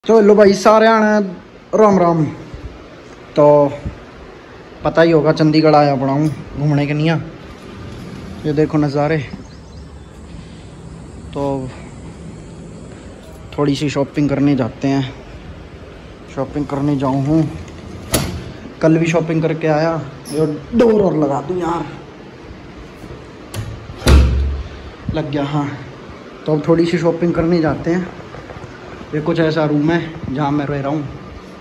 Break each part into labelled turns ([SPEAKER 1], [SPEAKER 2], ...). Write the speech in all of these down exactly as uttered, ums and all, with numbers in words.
[SPEAKER 1] चलो भाई सारे राम राम। तो पता ही होगा चंडीगढ़ आया पड़ा हूँ घूमने के लिए। ये देखो नज़ारे। तो थोड़ी सी शॉपिंग करने जाते हैं। शॉपिंग करने जाऊँ हूँ, कल भी शॉपिंग करके आया। ये डोर और लगा दूँ यार, लग गया। हाँ तो अब थोड़ी सी शॉपिंग करने जाते हैं। ये कुछ ऐसा रूम है जहाँ मैं रह रहा हूँ।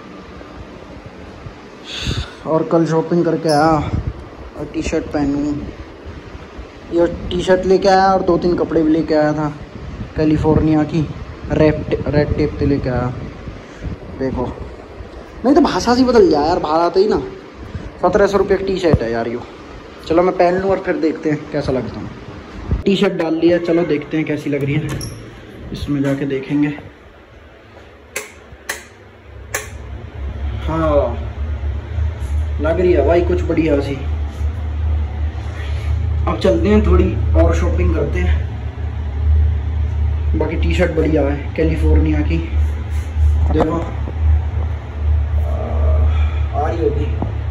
[SPEAKER 1] और कल शॉपिंग करके आया और टी शर्ट पहनूँ। ये टी शर्ट लेके आया और दो तीन कपड़े भी लेके आया था कैलिफोर्निया की। रेड रेड टेप पे लेके आया। देखो नहीं तो भाषा सी बदल जाए यार, भारत ही ना। सत्रह सौ रुपये की टी शर्ट है यार यो। चलो मैं पहन लूँ और फिर देखते हैं कैसा लगता हूँ। टी शर्ट डाल लिया, चलो देखते हैं कैसी लग रही है। इसमें जाके देखेंगे। हाँ लग रही है भाई कुछ बढ़िया सी। अब चलते हैं थोड़ी और शॉपिंग करते हैं। बाकी टी शर्ट बढ़िया है कैलिफोर्निया की। देखो आ रही होगी।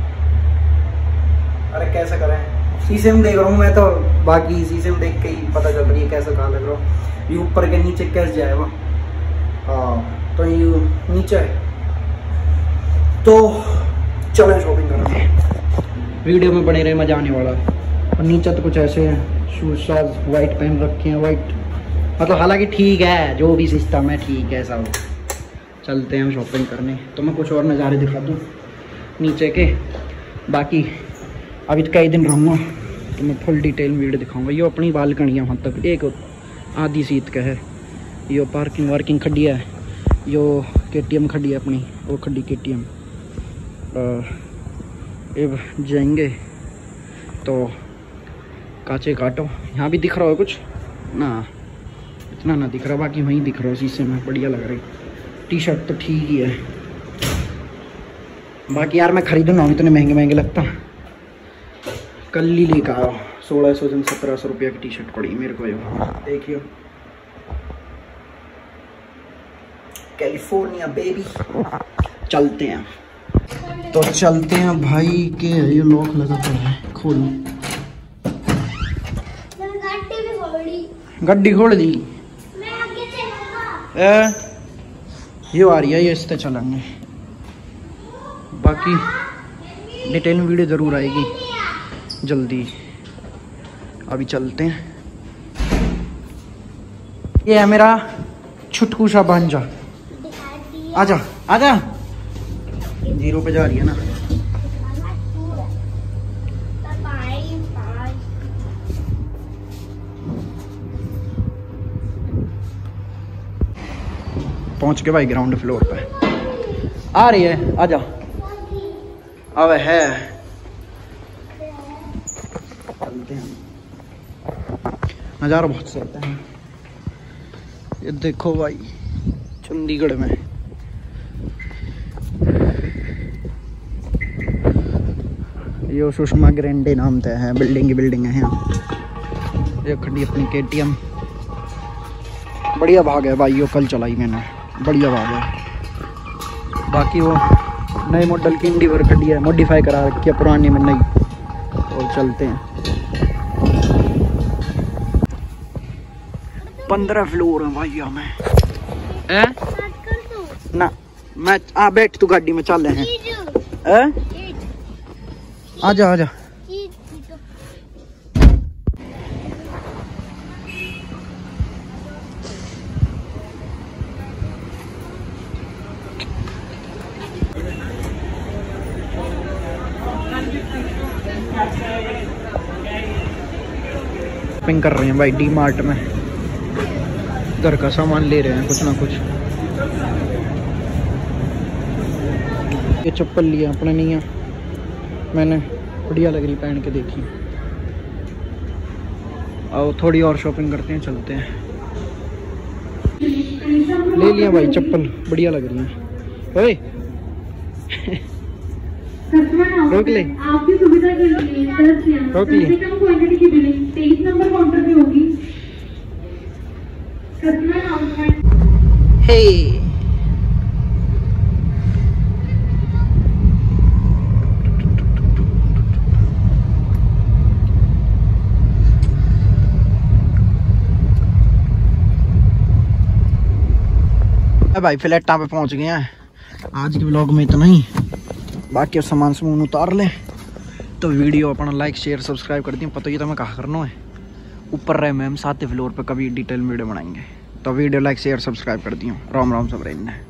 [SPEAKER 1] अरे कैसा करें, शीशे में देख रहा हूँ मैं तो। बाकी शीशे में देख के ही पता चल रही है कैसा कहाँ लग रहा हूँ। ये ऊपर के नीचे कैसे जाएगा। हाँ तो ये नीचे है। तो चलो शॉपिंग करते हैं। वीडियो में बने रहे, मजा आने वाला है। और नीचे तो कुछ ऐसे हैं, शूज शाज वाइट पहन रखे हैं। वाइट मतलब हालांकि ठीक है, जो भी सिस्टम है ठीक है सब। चलते हैं शॉपिंग करने। तो मैं कुछ और नज़ारे दिखा दूँ नीचे के। बाकी अभी तो कई दिन रहूँगा तो मैं फुल डिटेल वीडियो दिखाऊंगा। ये अपनी बालकनी है, वहाँ तक एक आधी सीट का है। यो पार्किंग वार्किंग खड़ी है। यो के टी एम खड़ी है अपनी, वो खड़ी के टी एम। अब जाएंगे तो काचे काटो। यहाँ भी दिख रहा है कुछ ना, इतना ना दिख रहा। बाकी वहीं दिख रहा है शीशे में, बढ़िया लग रही। टी शर्ट तो ठीक ही है। बाकी यार मैं खरीदूँ ना, इतने महंगे महंगे लगता। कल ही लेकर आया सोलह सौ जन सत्रह सौ रुपये की टी शर्ट पड़ी मेरे को। देखियो कैलिफोर्निया बेबी। चलते हैं तो चलते हैं भाई। के ये लॉक लगा पड़ा है, खोलो। गड्डी खोल दी। ए, ये आ रही है, ये इस पे चलेंगे। बाकी डिटेल में वीडियो ज़रूर आएगी जल्दी। अभी चलते हैं। ये है मेरा छुटकू सा भांजा। आजा आजा। जीरो पे जा रही है ना। पहुंच के भाई ग्राउंड फ्लोर पे आ रही है। आजा अब है। चलते हैं। नज़ारा बहुत सही है। ये देखो भाई चंडीगढ़ में ये सुषमा ग्रैंडे नाम तय है। बिल्डिंग की बिल्डिंग है यहाँ। ये खड़ी अपनी के टी एम। बढ़िया भाग है भाई, यो कल चलाई मैंने, बढ़िया भाग है। बाकी वो नए मॉडल की इंडिवर खड़ी है, मॉडिफाई करा रखी है पुरानी में नई। और चलते हैं। पंद्रह फ्लोर है भाई हमें। ए? ना मैं आ बैठ तू गाड़ी में चल रहे हैं। आजा आजा। शॉपिंग कर रहे हैं भाई डी मार्ट में। घर का सामान ले रहे हैं कुछ ना कुछ। ये चप्पल लिया अपने नहीं है मैंने, बढ़िया लग रही पहन के देखी। आओ थोड़ी और शॉपिंग करते हैं, चलते हैं। ले लिया भाई चप्पल, बढ़िया लग रही है। ओए रोक ले, आपकी सुविधा के लिए रोक ले। कम क्वांटिटी की बिलिंग तेईस नंबर काउंटर पे होगी। हे भाई फ्लैटा पे पहुंच गए हैं। आज के व्लॉग में इतना ही, बाकी सामान सामान उतार ले तो वीडियो अपना लाइक शेयर सब्सक्राइब कर दिए। पता ही तो मैं कहा करना है, ऊपर रहे मैम सातवें फ्लोर पे कभी डिटेल वीडियो बनाएंगे। तो वीडियो लाइक शेयर सब्सक्राइब कर दियो। राम राम सब रहना है।